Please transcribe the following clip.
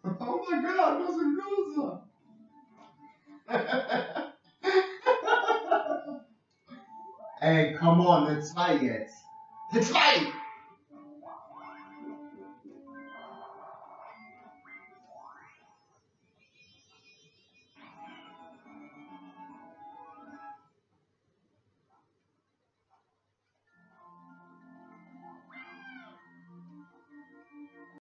Oh my God, was ein Loser. Ey, come on, eine 2 jetzt. Eine 2!